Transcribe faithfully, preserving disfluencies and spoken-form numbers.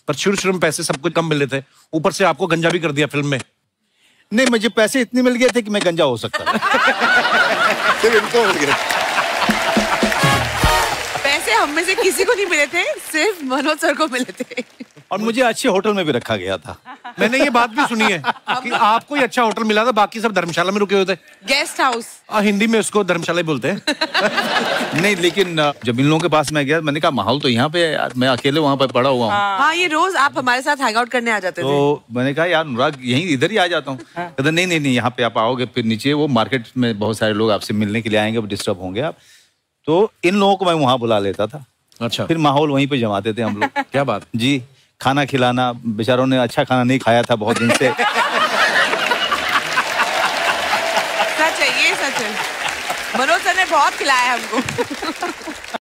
पर शुरू शुरू में पैसे सब कुछ कम मिले थे, ऊपर से आपको गंजा भी कर दिया फिल्म में। नहीं, मुझे पैसे इतने मिल गए थे कि मैं गंजा हो सकता था। सिर्फ इनको मिल गए। पैसे हम में से किसी को नहीं मिले थे, सिर्फ मनोज सर को मिले थे। और मुझे अच्छे होटल में भी रखा गया था। मैंने ये बात भी सुनी है कि आपको ही अच्छा होटल मिला था, बाकी सब धर्मशाला में रुके हुए थे। गेस्ट हाउस, हिंदी में उसको धर्मशाला ही बोलते हैं। नहीं, लेकिन जब इन लोगों के पास मैं गया, मैंने कहा माहौल तो यहाँ पे है यार, मैं अकेले वहाँ पे पड़ा हुआ हूँ। हाँ, ये रोज आप हमारे साथ हैंग आउट करने आ जाते थे। तो मैंने कहा यार अनुराग, यहीं इधर ही आ जाता हूँ। कहते नहीं नहीं नहीं, यहाँ पे आप आओगे फिर नीचे वो मार्केट में बहुत सारे लोग आपसे मिलने के लिए आएंगे, वो डिस्टर्ब होंगे आप। तो इन लोगों को मैं वहाँ बुला लेता था। अच्छा, फिर माहौल वहीं पे जमाते थे हम लोग। क्या बात जी, खाना खिलाना, बेचारों ने अच्छा खाना नहीं खाया था बहुत दिन से। सच है, ये सच है। मनोज सर ने बहुत खिलाया हमको।